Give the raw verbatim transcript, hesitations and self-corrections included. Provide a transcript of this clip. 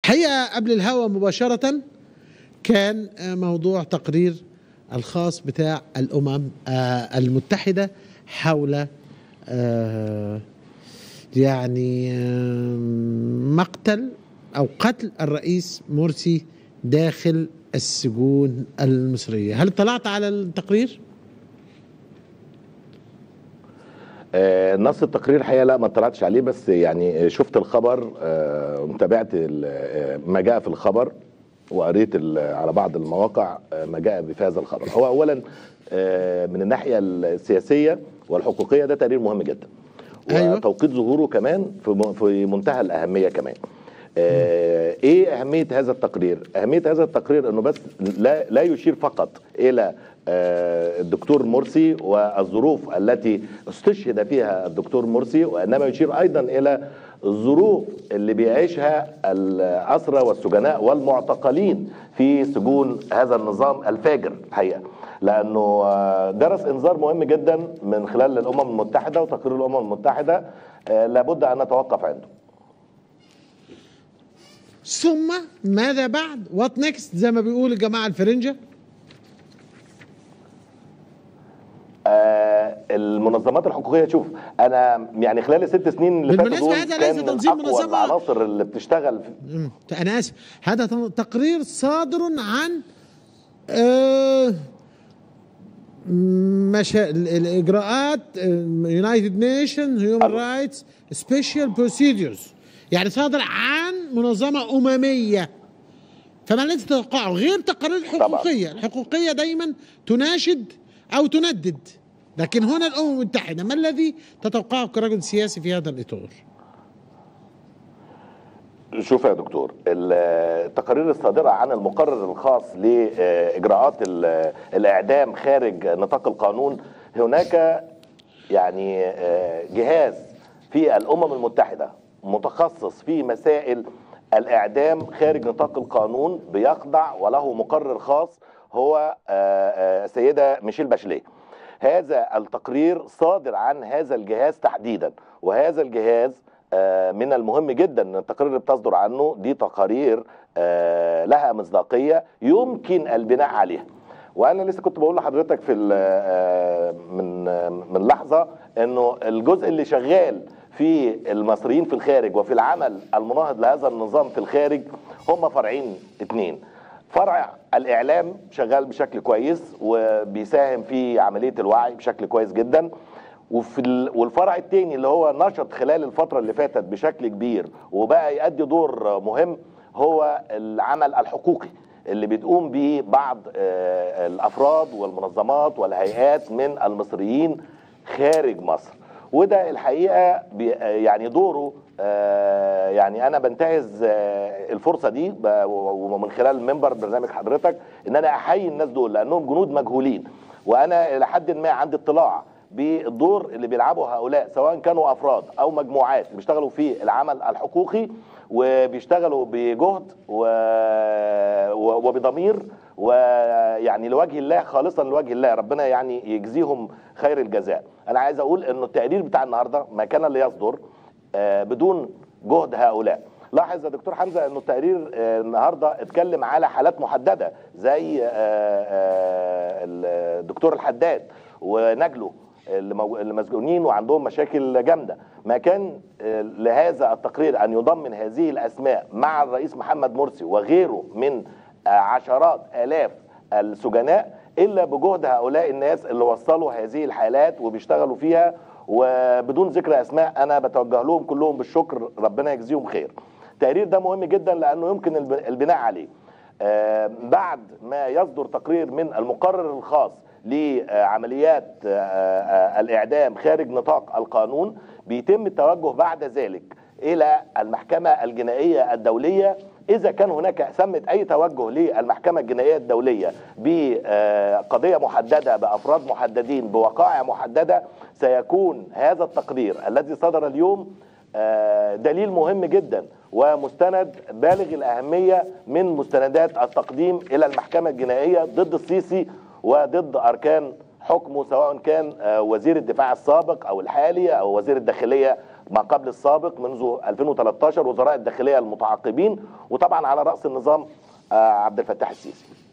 حقيقة قبل الهوا مباشرة كان موضوع تقرير الخاص بتاع الأمم المتحدة حول يعني مقتل أو قتل الرئيس مرسي داخل السجون المصرية. هل اطلعت على التقرير؟ آه نص التقرير الحقيقه لا ما اطلعتش عليه، بس يعني شفت الخبر ومتابعت آه ما جاء في الخبر، وقريت على بعض المواقع آه ما جاء في هذا الخبر. هو اولا آه من الناحيه السياسيه والحقوقيه ده تقرير مهم جدا، أيوة. وتوقيت ظهوره كمان في في منتهى الاهميه كمان. آه ايه اهميه هذا التقرير؟ اهميه هذا التقرير انه بس لا لا يشير فقط الى آه الدكتور مرسي والظروف التي استشهد فيها الدكتور مرسي، وانما يشير ايضا الى الظروف اللي بيعيشها الاسرى والسجناء والمعتقلين في سجون هذا النظام الفاجر الحقيقه، لانه درس انذار مهم جدا من خلال الامم المتحده وتقرير الامم المتحده آه لابد ان نتوقف عنده. ثم ماذا بعد؟ وات نيكست زي ما بيقول الجماعه الفرنجه؟ آه المنظمات الحقوقيه، شوف انا يعني خلال الست سنين اللي فاتوا دول هذا ليس تنظيم منظمه، العناصر اللي بتشتغل في... انا اسف، هذا تقرير صادر عن آه مشا... الاجراءات يونايتد نيشن هيومن رايتس سبيشال بروسيدورز، يعني صادر عن منظمه امميه. فما الذي تتوقعه غير تقارير الحقوقيه؟ الحقوقيه دايما تناشد او تندد، لكن هنا الامم المتحده ما الذي تتوقعه كرجل سياسي في هذا الاطار؟ شوف يا دكتور، التقارير الصادره عن المقرر الخاص لاجراءات الاعدام خارج نطاق القانون، هناك يعني جهاز في الامم المتحده متخصص في مسائل الاعدام خارج نطاق القانون بيخضع وله مقرر خاص هو السيده ميشيل باشليه. هذا التقرير صادر عن هذا الجهاز تحديدا، وهذا الجهاز من المهم جدا ان التقارير اللي بتصدر عنه دي تقارير لها مصداقيه يمكن البناء عليها. وانا لسه كنت بقول لحضرتك في من من لحظه انه الجزء اللي شغال في المصريين في الخارج وفي العمل المناهض لهذا النظام في الخارج هم فرعين اتنين. فرع الاعلام شغال بشكل كويس وبيساهم في عمليه الوعي بشكل كويس جدا، وفي ال... والفرع الثاني اللي هو نشط خلال الفتره اللي فاتت بشكل كبير وبقى يؤدي دور مهم هو العمل الحقوقي اللي بتقوم به بعض الافراد والمنظمات والهيئات من المصريين خارج مصر. وده الحقيقه يعني دوره يعني انا بنتهز الفرصه دي ومن خلال منبر برنامج حضرتك ان انا احيي الناس دول لانهم جنود مجهولين، وانا الى حد ما عندي اطلاع بالدور اللي بيلعبه هؤلاء سواء كانوا افراد او مجموعات بيشتغلوا في العمل الحقوقي وبيشتغلوا بجهد وبضمير ويعني لوجه الله، خالصا لوجه الله، ربنا يعني يجزيهم خير الجزاء. انا عايز اقول انه التقرير بتاع النهارده ما كان ليصدر بدون جهد هؤلاء. لاحظ يا دكتور حمزه انه التقرير النهارده اتكلم على حالات محدده زي الدكتور الحداد ونجله اللي مسجونين وعندهم مشاكل جامده. ما كان لهذا التقرير ان يضمن هذه الاسماء مع الرئيس محمد مرسي وغيره من عشرات الاف السجناء الا بجهد هؤلاء الناس اللي وصلوا هذه الحالات وبيشتغلوا فيها، وبدون ذكر اسماء انا بتوجه لهم كلهم بالشكر، ربنا يجزيهم خير. التقرير ده مهم جدا لانه يمكن البناء عليه. آه بعد ما يصدر تقرير من المقرر الخاص لعمليات آه الاعدام خارج نطاق القانون، بيتم التوجه بعد ذلك الى المحكمه الجنائيه الدوليه. إذا كان هناك ثمة أي توجه للمحكمة الجنائية الدولية بقضية محددة بأفراد محددين بوقائع محددة، سيكون هذا التقرير الذي صدر اليوم دليل مهم جدا ومستند بالغ الأهمية من مستندات التقديم إلى المحكمة الجنائية ضد السيسي وضد أركان حكمه، سواء كان وزير الدفاع السابق أو الحالي أو وزير الداخلية ما قبل السابق منذ ألفين وثلاثة عشر وزراء الداخليه المتعاقبين، وطبعا على راس النظام عبد الفتاح السيسي.